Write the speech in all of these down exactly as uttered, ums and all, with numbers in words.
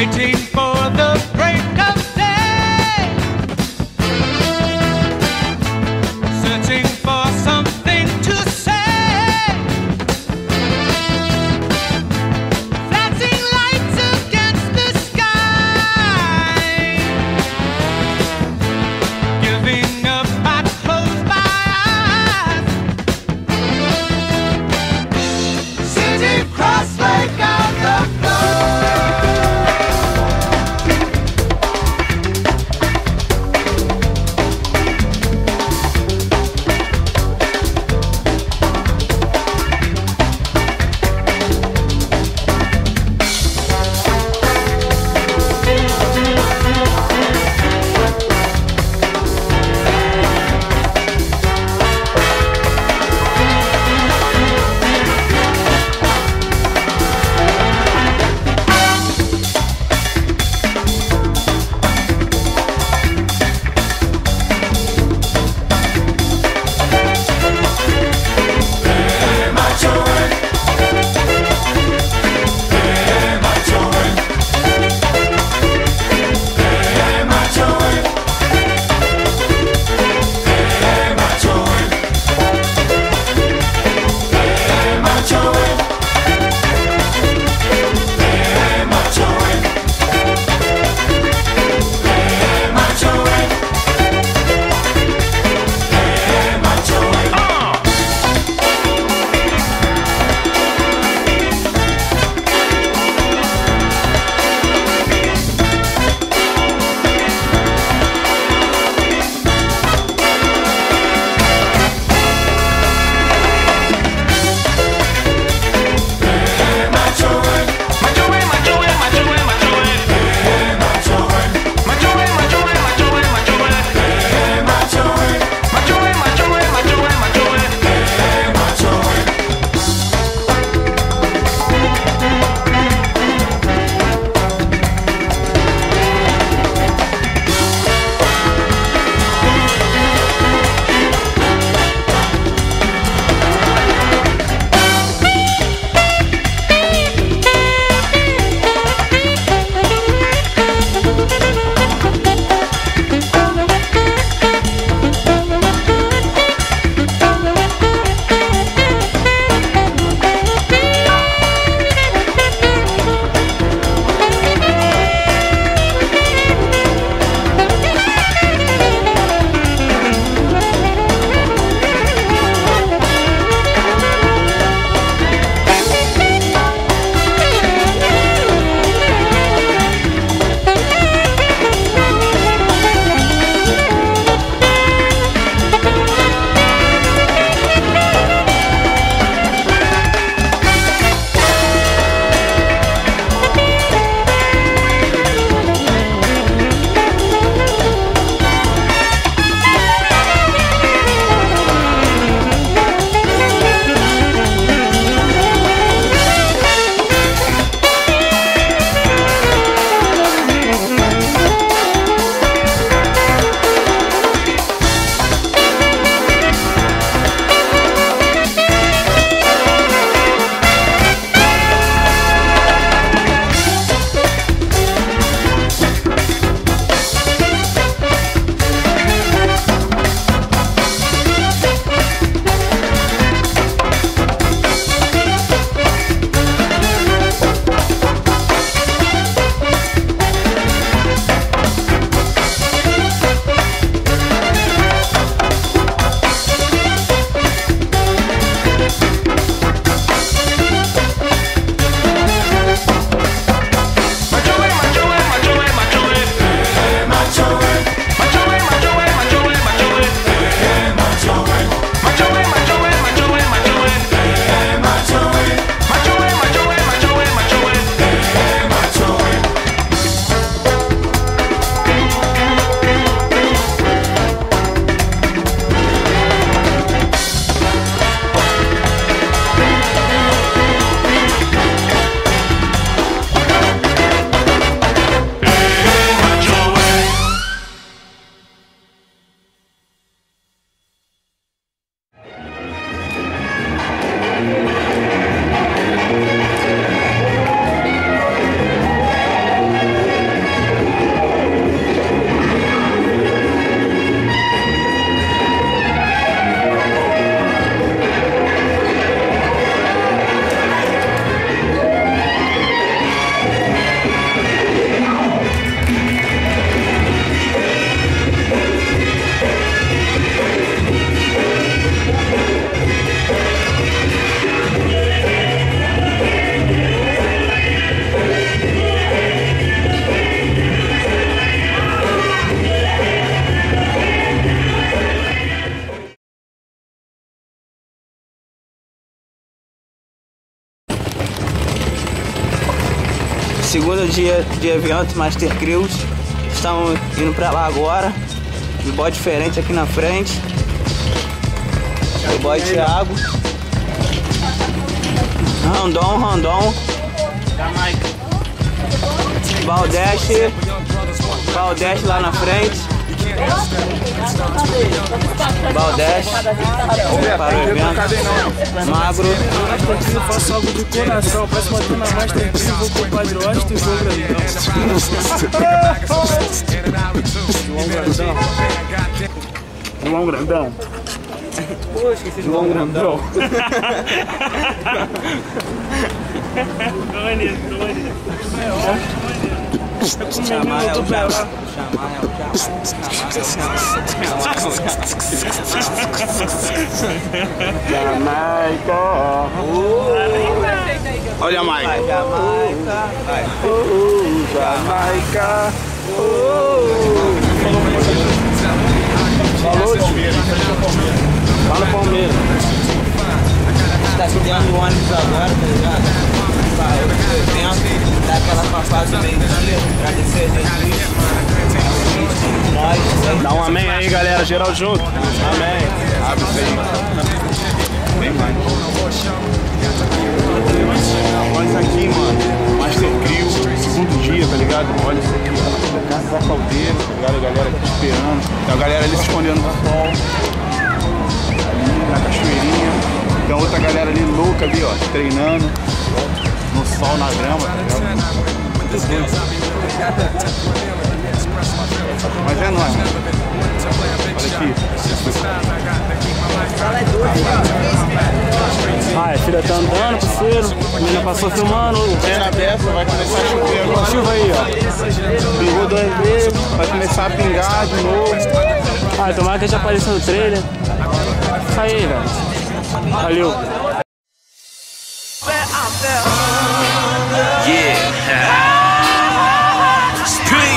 waiting for the break of day, searching for something to say, flashing lights against the sky, giving up, I close my eyes, sitting cross-legged on the floor. Segundo dia de evento, Master Crews. Estamos indo pra lá agora. Um boy diferente aqui na frente. O boy Thiago. Randon, Randon. Valdeste. Valdeste lá na frente. Valdeste. Para o evento. Magro. Eu faço algo do coração. Parece uma turma mais tranquila. Vou com o Padre Washington e João Grandão. João Grandão. Pô, esqueci de João Grandão. Tony, Tony. É ótimo. Chamar é o Chamar. Chamar é o Jamaica. Olha a Jamaica. Jamaica. Jamaica. Falou, Fala Palmeiras. A gente tá estudando o ônibus agora, tá ligado? Vai, o evento, dá aquela passagem meio dia, agradecer a gente. Nós, Dá um amém aí, galera, geral junto. Amém. abre isso aí. Bem mais. Olha isso aqui, mano. Master Crew, segundo dia, tá ligado? Olha isso aqui, ó. Casa da Caldeira, tá ligado? A galera aqui esperando. Tem a galera ali se escondendo no sol. Ali na cachoeirinha. Tem outra galera ali louca ali, ó, treinando. No sol, na grama, tá ligado? Mas é nóis, mano. Olha aqui. Ah, a filha tá andando, parceiro. A menina passou filmando. Treino aberto, vai começar a chover A agora. chuva aí, ó. Pingou duas vezes, vai começar a pingar de novo. Ah, tomara que a gente apareça no trailer. Isso aí, velho. Valeu. Yeah. Street.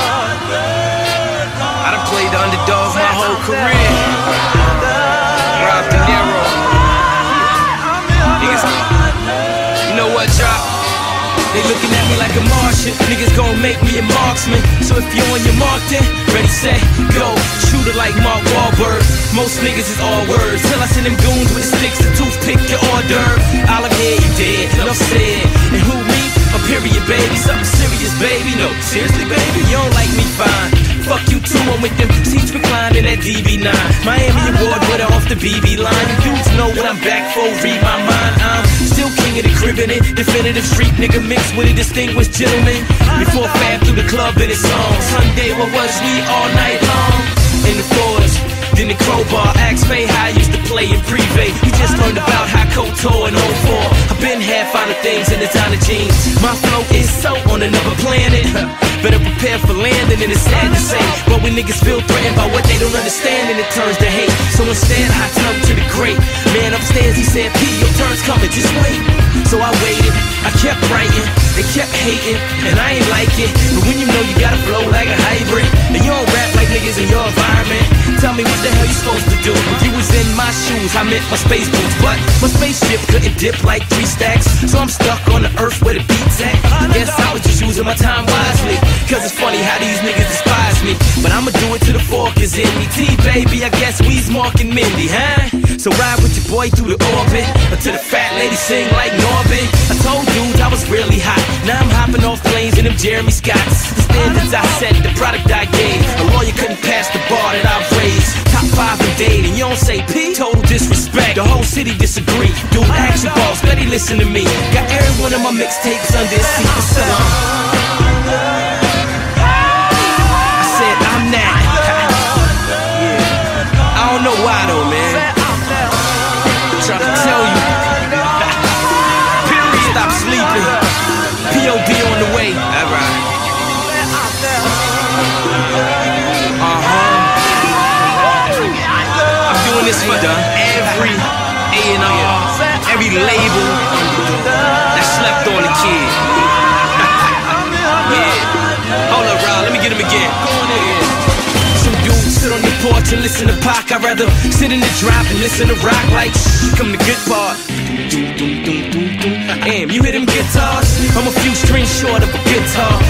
I done played the underdog my whole career. Rob De Niro. Niggas, you know what, y'all? They looking at me like a Martian. Niggas gon' make me a marksman. So if you're on your mark then, ready, set, go. Shoot it like Mark Wahlberg. Most niggas is all words. Till I send them goons with the sticks, the toothpick, your hors d'oeuvre. I'll have here, you dead, enough said. And who me? A period, baby. Something serious, baby. No, seriously, baby. You don't like me, fine. Fuck you too, I'm with them seats reclining at D B nine. Miami Award winner off the B B line. You dudes know what I'm back for, read my mind. I'm still king of the crib in it. Definitive street nigga mixed with a distinguished gentleman. Before Fab through the club in his song. Sunday, what was we all night long? In the forest, then the crowbar. Ask Faye how I used to play in Privé. You just learned about how Koto and oh four. I've been half out of things in designer jeans. My flow is so on another planet. Better prepare for landing, and it's sad to say, but when niggas feel threatened by what they don't understand, and it turns to hate. So instead, I turn to the great man upstairs. He said, P, your turn's coming, just wait. So I waited, I kept writing, they kept hating, and I ain't like it. But when you know you gotta flow like a hybrid, and you don't rap like niggas in your environment, tell me what the hell you supposed to do. If you was in my shoes, I meant my space boots, but my spaceship couldn't dip like three stacks. So I'm stuck on the earth where the beat's at. Guess I was just using my time wisely, cause it's funny how these niggas despise me. But I'ma do it till the fork is in me. T, baby, I guess we's Mark and Mindy, huh? So ride with your boy through the orbit, until the fat lady sing like Norbit. I told dudes I was really hot. Now I'm hopping off planes in them Jeremy Scotts. The standards I set, the product I gave. A lawyer couldn't pass the bar that I've raised. Top five in dating, you don't say P? Total disrespect, the whole city disagree. Dude, action balls, steady listen to me. Got every one of my mixtapes under a seat for selling. I said I'm that. I don't know why though, man. Try to tell you. Period. Stop sleeping. P O D on the way. Alright. Uh-huh. I'm doing this for every A and R, every label that slept on the kid. Yeah. Hold up, Rob. Let me get him again. Go on in. Some dudes sit on the porch and listen to Pac. I'd rather sit in the drop and listen to rock like shh, come the good part. Damn, you hear them guitars? I'm a few strings short of a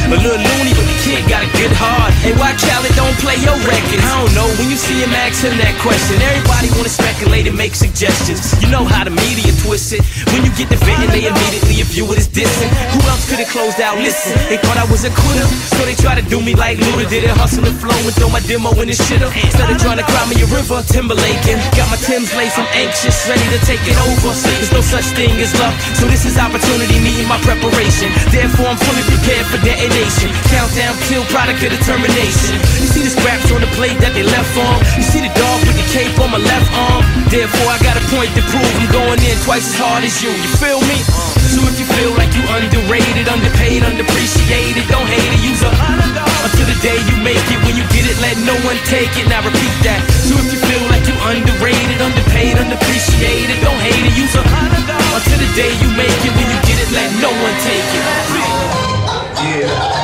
A little loony, but the kid got a good heart. Hey, why Khaled don't play your records? I don't know, when you see him ask him that question, everybody wanna speculate and make suggestions. You know how the media twists it. When you get the venting, they immediately view it as dissing. Who else could've closed out? Listen, they thought I was a quitter, so they try to do me like Luda did it. Hustle the flow and throw my demo in the shitter. Instead of trying to cry me a river, Timberlaking. Got my Tim's lace, I'm anxious, ready to take it over. There's no such thing as luck, so this is opportunity meeting my preparation. Therefore, I'm fully prepared for detonation. Countdown till product of determination. You see the scraps on the plate that they left on. You see the dog with the cape on my left arm. Therefore, I got a point to prove. I'm going in twice as hard as you. You feel me? So if you feel like you underrated, underpaid, underappreciated, don't hate it, use a until the day you make it. When you get it, let no one take it. Now repeat that. So if you feel like you underrated, underpaid, underappreciated, don't hate it, use a until the day you make it. When you get it, let no one take it. Yeah.